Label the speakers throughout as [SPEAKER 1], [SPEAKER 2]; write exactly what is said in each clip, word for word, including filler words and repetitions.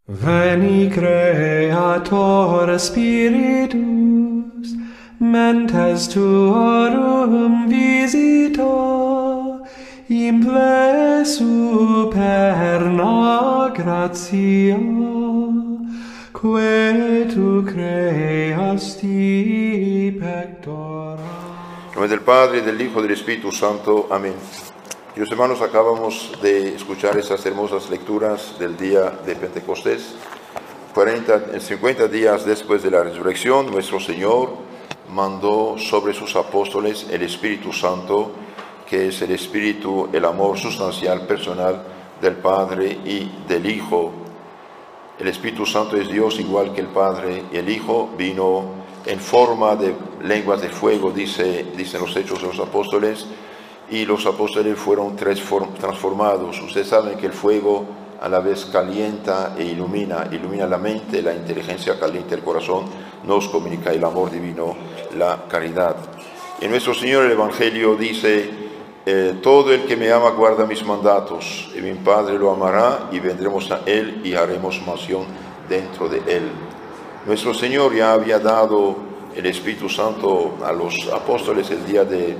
[SPEAKER 1] Veni Creator Spiritus, mentes tuorum visita, imple superna gratia, que tu creasti pectora.
[SPEAKER 2] En nombre del Padre, del Hijo y del Espíritu Santo. Amén. Queridos hermanos, acabamos de escuchar esas hermosas lecturas del día de Pentecostés. cuarenta, cincuenta días después de la resurrección, nuestro Señor mandó sobre sus apóstoles el Espíritu Santo, que es el Espíritu, el amor sustancial, personal del Padre y del Hijo. El Espíritu Santo es Dios igual que el Padre, y el Hijo vino en forma de lenguas de fuego, dice, dicen los Hechos de los Apóstoles, y los apóstoles fueron transformados. Ustedes saben que el fuego a la vez calienta e ilumina, ilumina la mente, la inteligencia, calienta el corazón, nos comunica el amor divino, la caridad. Y nuestro Señor el Evangelio dice, eh, todo el que me ama guarda mis mandatos, y mi Padre lo amará, y vendremos a Él y haremos mansión dentro de Él. Nuestro Señor ya había dado el Espíritu Santo a los apóstoles el día de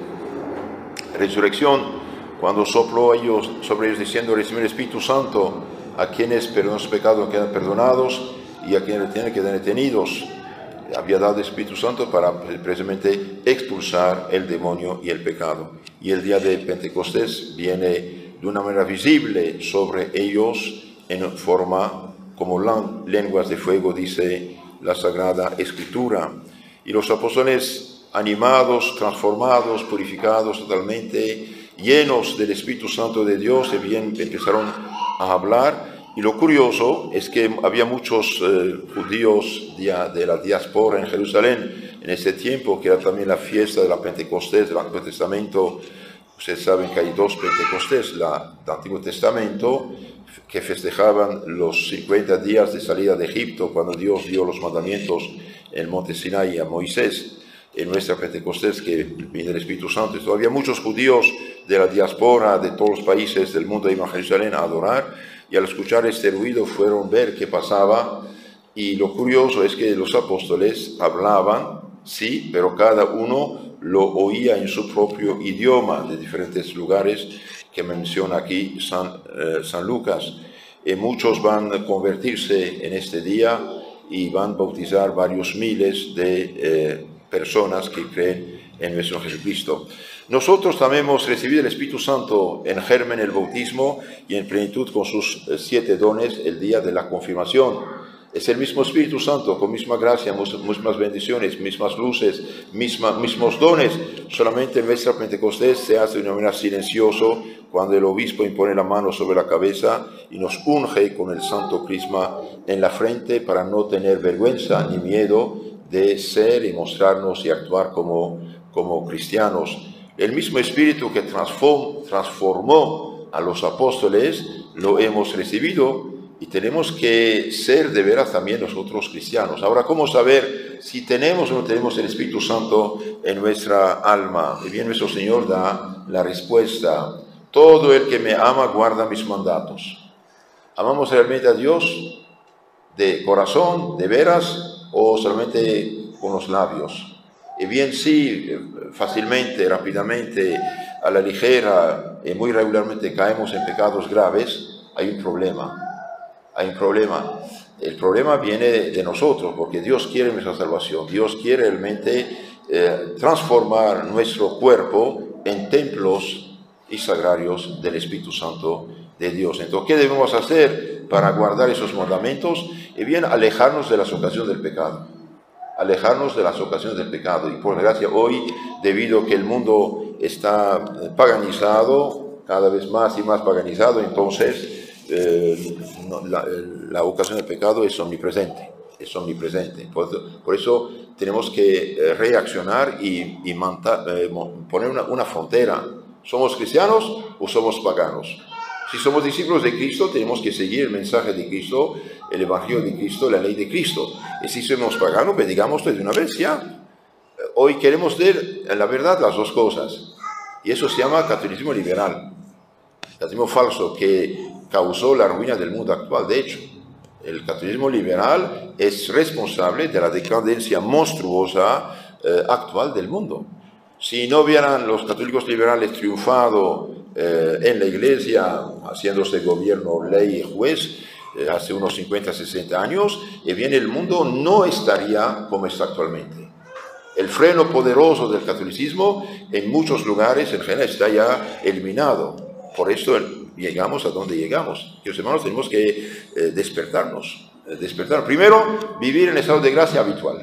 [SPEAKER 2] resurrección, cuando sopló ellos, sobre ellos diciendo, reciben el Espíritu Santo, a quienes perdonan sus pecados quedan perdonados, y a quienes tienen quedan detenidos. Había dado el Espíritu Santo para precisamente expulsar el demonio y el pecado. Y el día de Pentecostés viene de una manera visible sobre ellos en forma como lenguas de fuego, dice la Sagrada Escritura. Y los apóstoles, animados, transformados, purificados totalmente, llenos del Espíritu Santo de Dios, bien empezaron a hablar. Y lo curioso es que había muchos eh, judíos de, de la diáspora en Jerusalén en ese tiempo, que era también la fiesta de la Pentecostés del Antiguo Testamento. Ustedes saben que hay dos Pentecostés, la del Antiguo Testamento, que festejaban los cincuenta días de salida de Egipto, cuando Dios dio los mandamientos en el monte Sinaí a Moisés. En nuestra Pentecostés, que viene el Espíritu Santo, y todavía muchos judíos de la diáspora, de todos los países del mundo, iban a Jerusalén a adorar, y al escuchar este ruido fueron a ver qué pasaba. Y lo curioso es que los apóstoles hablaban, sí, pero cada uno lo oía en su propio idioma, de diferentes lugares que menciona aquí San, eh, San Lucas. Y muchos van a convertirse en este día y van a bautizar varios miles de eh, personas que creen en nuestro Jesucristo. Nosotros también hemos recibido el Espíritu Santo en germen, el bautismo, y en plenitud con sus siete dones el día de la confirmación. Es el mismo Espíritu Santo, con misma gracia, mismas bendiciones, mismas luces, misma, mismos dones. Solamente en nuestra Pentecostés se hace de una manera silencioso, cuando el obispo impone la mano sobre la cabeza y nos unge con el santo crisma en la frente, para no tener vergüenza ni miedo de ser y mostrarnos y actuar como, como cristianos. El mismo Espíritu que transform, transformó a los apóstoles lo hemos recibido, y tenemos que ser de veras también nosotros cristianos. Ahora, ¿cómo saber si tenemos o no tenemos el Espíritu Santo en nuestra alma? Y bien, nuestro Señor da la respuesta. Todo el que me ama guarda mis mandatos. ¿Amamos realmente a Dios de corazón, de veras, o solamente con los labios? Y bien, sí, fácilmente, rápidamente, a la ligera, y muy regularmente caemos en pecados graves, hay un problema. Hay un problema. El problema viene de nosotros, porque Dios quiere nuestra salvación. Dios quiere realmente eh, transformar nuestro cuerpo en templos y sagrarios del Espíritu Santo de Dios. Entonces, ¿qué debemos hacer para guardar esos mandamientos? Y bien, alejarnos de las ocasiones del pecado. Alejarnos de las ocasiones del pecado. Y por desgracia, hoy, debido a que el mundo está paganizado, cada vez más y más paganizado, entonces Eh, no, la, la ocasión del pecado es omnipresente, es omnipresente. Por, por eso tenemos que eh, reaccionar y, y manta, eh, poner una, una frontera. ¿Somos cristianos o somos paganos? Si somos discípulos de Cristo, tenemos que seguir el mensaje de Cristo, el Evangelio de Cristo, la ley de Cristo. Y si somos paganos, pues digámoslo de una vez ya. Hoy queremos ver en la verdad las dos cosas. Y eso se llama catolicismo liberal. Catolicismo falso, que causó la ruina del mundo actual, de hecho. El catolicismo liberal es responsable de la decadencia monstruosa eh, actual del mundo. Si no hubieran los católicos liberales triunfado eh, en la Iglesia, haciéndose gobierno, ley y juez, eh, hace unos cincuenta, sesenta años, y bien el mundo no estaría como está actualmente. El freno poderoso del catolicismo en muchos lugares en general está ya eliminado. Por eso llegamos a donde llegamos. Los hermanos tenemos que eh, despertarnos, eh, despertar. Primero, vivir en estado de gracia habitual.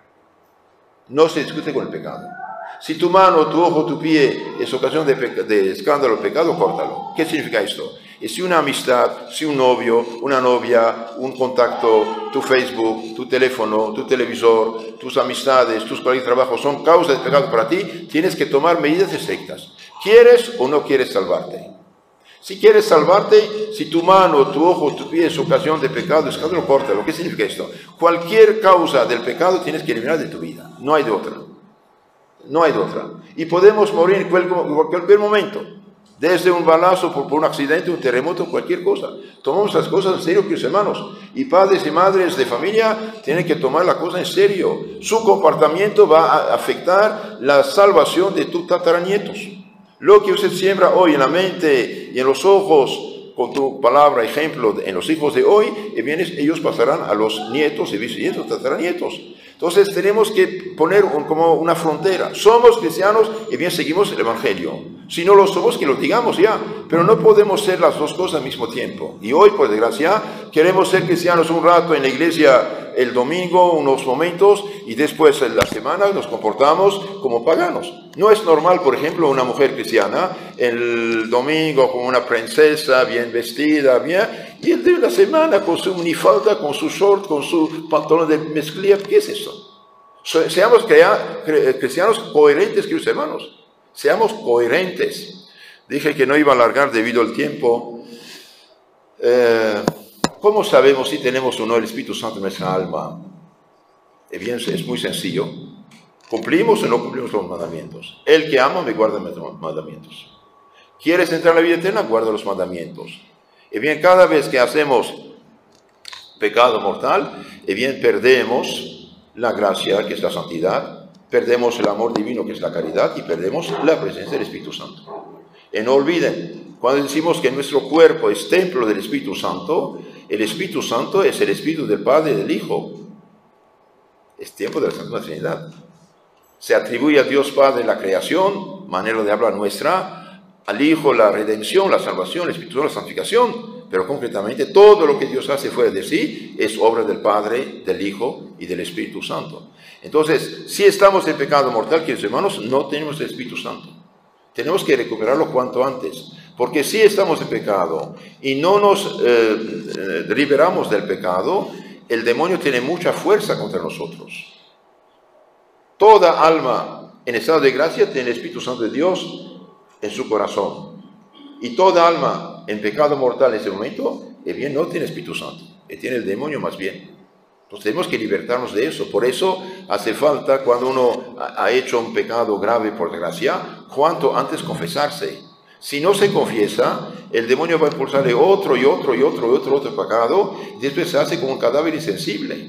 [SPEAKER 2] No se discute con el pecado. Si tu mano, tu ojo, tu pie es ocasión de, de escándalo o pecado, córtalo. ¿Qué significa esto? Y si una amistad, si un novio, una novia, un contacto, tu Facebook, tu teléfono, tu televisor, tus amistades, tus colegas de trabajo son causas de pecado para ti, tienes que tomar medidas estrictas. ¿Quieres o no quieres salvarte? Si quieres salvarte, si tu mano, tu ojo, tu pie es ocasión de pecado, escándalo, córtalo. ¿Qué significa esto? Cualquier causa del pecado tienes que eliminar de tu vida. No hay de otra. No hay de otra. Y podemos morir en cualquier momento. Desde un balazo, por, por un accidente, un terremoto, cualquier cosa. Tomamos las cosas en serio, queridos hermanos. Y padres y madres de familia tienen que tomar la cosa en serio. Su comportamiento va a afectar la salvación de tus tataranietos. Lo que usted siembra hoy en la mente y en los ojos, con tu palabra, ejemplo, en los hijos de hoy, y bien, ellos pasarán a los nietos y bisnietos, tataranietos. Entonces tenemos que poner un, como una frontera. Somos cristianos y bien seguimos el Evangelio. Si no lo somos, que lo digamos ya. Pero no podemos ser las dos cosas al mismo tiempo. Y hoy, por desgracia, queremos ser cristianos un rato en la iglesia el domingo, unos momentos, y después en la semana nos comportamos como paganos. No es normal, por ejemplo, una mujer cristiana el domingo como una princesa, bien vestida, bien, y el de la semana con su minifalda, con su short, con su pantalón de mezclilla. ¿Qué es eso? Seamos cristianos coherentes, queridos hermanos. Seamos coherentes. Dije que no iba a alargar debido al tiempo. Eh, ¿Cómo sabemos si tenemos o no el Espíritu Santo en nuestra alma? Eh bien, es muy sencillo. ¿Cumplimos o no cumplimos los mandamientos? El que ama me guarda mis mandamientos. ¿Quieres entrar en la vida eterna? Guarda los mandamientos. Y bien, cada vez que hacemos pecado mortal, y bien, perdemos la gracia, que es la santidad, perdemos el amor divino, que es la caridad, y perdemos la presencia del Espíritu Santo. Y no olviden, cuando decimos que nuestro cuerpo es templo del Espíritu Santo, el Espíritu Santo es el Espíritu del Padre y del Hijo. Es tiempo de la Santa Trinidad. Se atribuye a Dios Padre la creación, manera de hablar nuestra, al Hijo la redención, la salvación, el Espíritu Santo la santificación, pero concretamente todo lo que Dios hace fuera de sí es obra del Padre, del Hijo y del Espíritu Santo. Entonces, si estamos en pecado mortal, queridos hermanos, no tenemos el Espíritu Santo. Tenemos que recuperarlo cuanto antes, porque si estamos en pecado y no nos eh, liberamos del pecado, el demonio tiene mucha fuerza contra nosotros. Toda alma en estado de gracia tiene el Espíritu Santo de Dios en su corazón. Y toda alma en pecado mortal en ese momento, eh bien, no tiene Espíritu Santo, eh, tiene el demonio más bien. Entonces tenemos que libertarnos de eso. Por eso hace falta, cuando uno ha hecho un pecado grave por desgracia, cuanto antes confesarse. Si no se confiesa, el demonio va a impulsarle otro y otro y otro y otro, otro pecado, y después se hace como un cadáver insensible.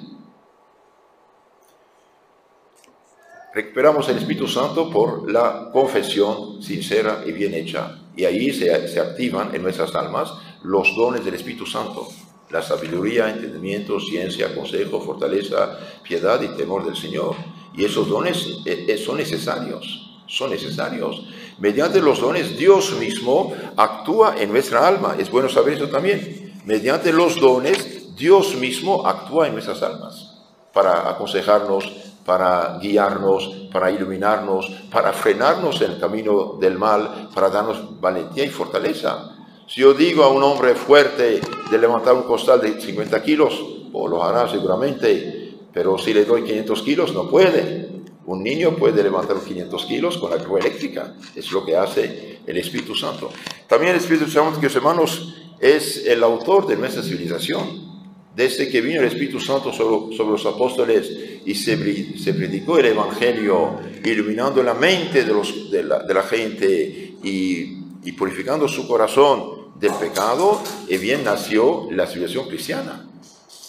[SPEAKER 2] Recuperamos el Espíritu Santo por la confesión sincera y bien hecha. Y ahí se, se activan en nuestras almas los dones del Espíritu Santo. La sabiduría, entendimiento, ciencia, consejo, fortaleza, piedad y temor del Señor. Y esos dones eh, son necesarios, son necesarios. Mediante los dones Dios mismo actúa en nuestra alma. Es bueno saber eso también. Mediante los dones Dios mismo actúa en nuestras almas para aconsejarnos, para guiarnos, para iluminarnos, para frenarnos en el camino del mal, para darnos valentía y fortaleza. Si yo digo a un hombre fuerte de levantar un costal de cincuenta kilos, o lo hará seguramente, pero si le doy quinientos kilos no puede. Un niño puede levantar quinientos kilos con la grúa eléctrica. Es lo que hace el Espíritu Santo. También el Espíritu Santo, que hermanos, es el autor de nuestra civilización. Desde que vino el Espíritu Santo sobre, sobre los apóstoles y se, se predicó el Evangelio, iluminando la mente de, los, de, la, de la gente y, y purificando su corazón del pecado, y bien nació la civilización cristiana.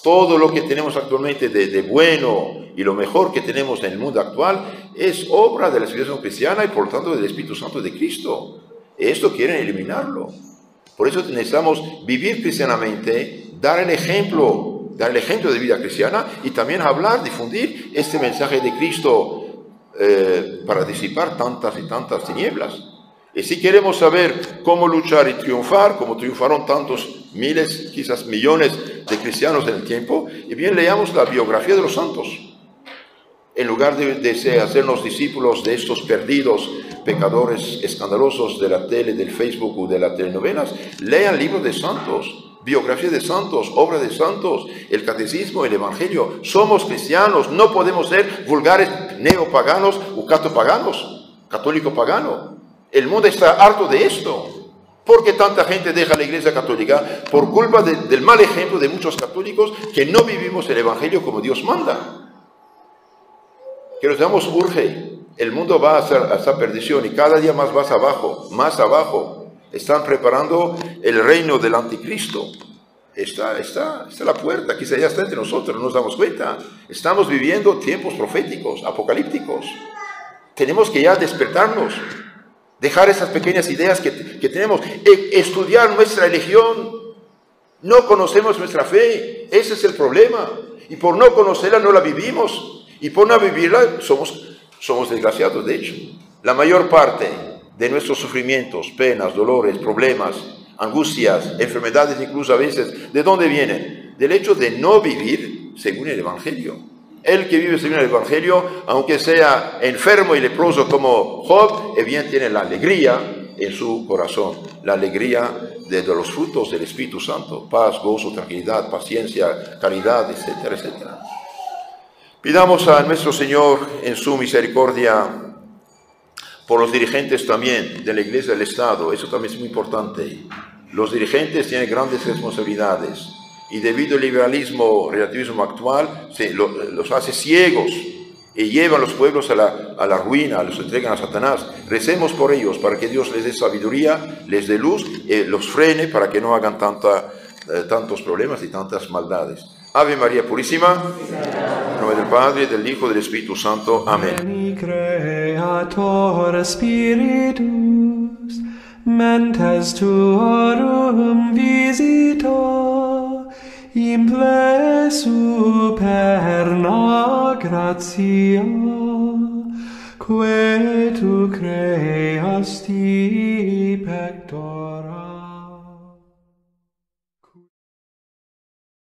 [SPEAKER 2] Todo lo que tenemos actualmente de, de bueno y lo mejor que tenemos en el mundo actual es obra de la civilización cristiana y por lo tanto del Espíritu Santo de Cristo. Esto quieren eliminarlo. Por eso necesitamos vivir cristianamente, dar el ejemplo, dar el ejemplo de vida cristiana y también hablar, difundir este mensaje de Cristo eh, para disipar tantas y tantas tinieblas. Y si queremos saber cómo luchar y triunfar, como triunfaron tantos miles, quizás millones de cristianos en el tiempo, y bien leamos la biografía de los santos. En lugar de, de hacernos discípulos de estos perdidos pecadores escandalosos de la tele, del Facebook o de las telenovelas, lean libros de santos, biografía de santos, obra de santos, el catecismo, el evangelio. Somos cristianos, no podemos ser vulgares neopaganos o catopaganos, católico pagano. El mundo está harto de esto. ¿Por qué tanta gente deja la Iglesia Católica? Por culpa de, del mal ejemplo de muchos católicos que no vivimos el evangelio como Dios manda. Que nos damos urge. El mundo va a esa perdición y cada día más vas abajo, más abajo. Están preparando el reino del anticristo. Está, está, está a la puerta, quizá ya está entre nosotros, no nos damos cuenta. Estamos viviendo tiempos proféticos, apocalípticos. Tenemos que ya despertarnos, dejar esas pequeñas ideas que, que tenemos, e, estudiar nuestra religión. No conocemos nuestra fe, ese es el problema. Y por no conocerla no la vivimos. Y por no vivirla somos, somos desgraciados, de hecho. La mayor parte de nuestros sufrimientos, penas, dolores, problemas, angustias, enfermedades incluso a veces, ¿de dónde vienen? Del hecho de no vivir según el Evangelio. El que vive según el Evangelio, aunque sea enfermo y leproso como Job, eh bien tiene la alegría en su corazón, la alegría de, de los frutos del Espíritu Santo, paz, gozo, tranquilidad, paciencia, caridad, etcétera, etcétera. Pidamos a nuestro Señor en su misericordia por los dirigentes también de la Iglesia del Estado. Eso también es muy importante. Los dirigentes tienen grandes responsabilidades y debido al liberalismo, relativismo actual, se, lo, los hace ciegos y llevan a los pueblos a la, a la ruina, los entregan a Satanás. Recemos por ellos para que Dios les dé sabiduría, les dé luz, eh, los frene para que no hagan tanta, eh, tantos problemas y tantas maldades. Ave María Purísima, en nombre del Padre, del Hijo y del Espíritu Santo. Amén.
[SPEAKER 1] Veni Creator Spiritus, mentes tuorum visita, imple superna gratia, que tu creasti pectora.